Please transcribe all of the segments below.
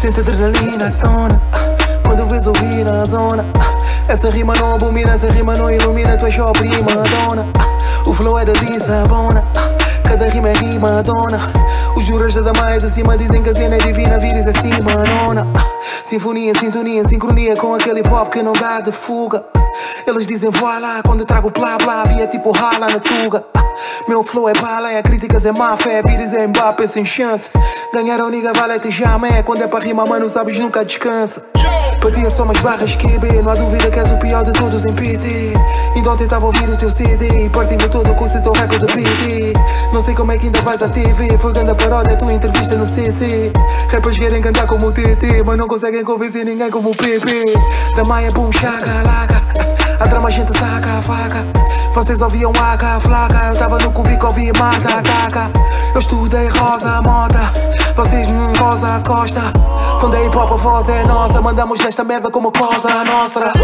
Sente adrenalina, tona. Quando vês ouvir na zona. Essa rima não abomina, essa rima não ilumina. Tu és só prima dona. O flow é da Lissabona. Cada rima é rima dona. Os juras da maia de cima dizem que a cena é divina. Vires acima, nona. Sinfonia, sintonia, sincronia com aquele hip hop que não dá de fuga. Eles dizem voilá quando trago blá blá. Via tipo rala na tuga. Meu flow é bala, é críticas, é má fé. Vires é Mbappé sem chance. Ganhar a única valete jamais. Quando é para rimar, mano, sabes, nunca descansa. Batia só mais barras que B. Não há dúvida que és o pior de todos em PT. Então tentava ouvir o teu CD e parti-me todo com o teu rap de PD. Não sei como é que ainda vais à TV. Foi grande a paródia, a tua entrevista no CC. Rappers querem cantar como o TT, mas não conseguem convencer ninguém como o PP. Da Maia, boom, chaga, laga. A trama a gente saca a faca. Vocês ouviam a flaca. Eu tava no cubico, ouvia mata, ataca. Eu estudei rosa, mota. Vocês rosa, costa. Quando é hip hop a voz é nossa. Mandamos nesta merda como cosa nossa.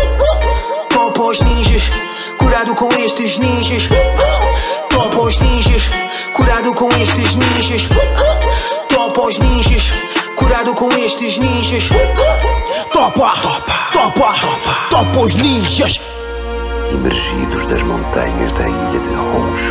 Top aos ninjas, curado com estes ninjas. Top aos ninjas, curado com estes ninjas. Top aos ninjas, curado com estes ninjas. Topa, topa, topa aos ninjas. Emergidos das montanhas da ilha de Honshu,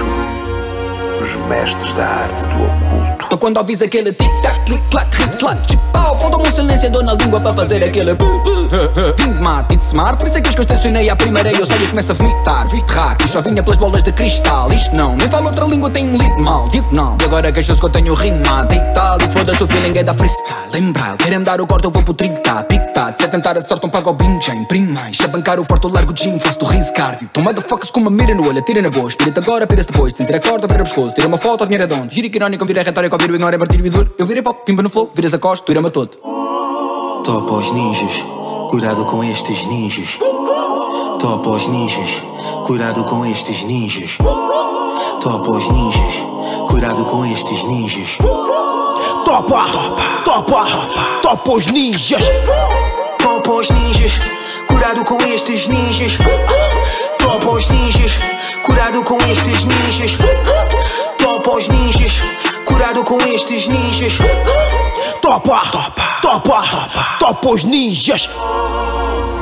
os mestres da arte do oculto. Então quando ouvis aquele tic-tac, clic-clac, ric-clac, falta-me um silenciador na língua para fazer aquele Vim smart, it's smart, por isso é que eu estacionei à primeira e eu saio e começo a vomitar. Vitar, que só vinha pelas bolas de cristal. Isto não, nem falo outra língua, tenho um lido mal. Digo não, e agora queixo-se que eu tenho rimado e tal. E foda-se o feeling é da freestyle. Lembrar, querem-me dar o corte, eu vou pro 30. Pictado, se é tentar a sorte, não pago o bingo. Já imprime mais, se a bancar o forte, eu largo o gym, faço do riso cardio. Então motherfuckers com uma mira no olho, atira na boa. Espírito agora, pira-se depois, sentir a corda, vira o pescoço. Tira uma foto, o dinheiro é dono. Giro que irónico, vira retórico, ouvir o ignora, é martírio e dor. Eu virei pop, pimba no flow, viras a costa, tu irama todo. Top aos ninjas, cuidado com estes ninjas. Top aos ninjas, cuidado com estes ninjas. Top aos ninjas, cuidado com estes ninjas. Topa, topa, topa aos ninjas. Top aos ninjas, cuidado com estes ninjas. Top aos ninjas, cuidado com estes ninjas. Top aos ninjas, cuidado com estes ninjas. Topa, topa, topa aos ninjas.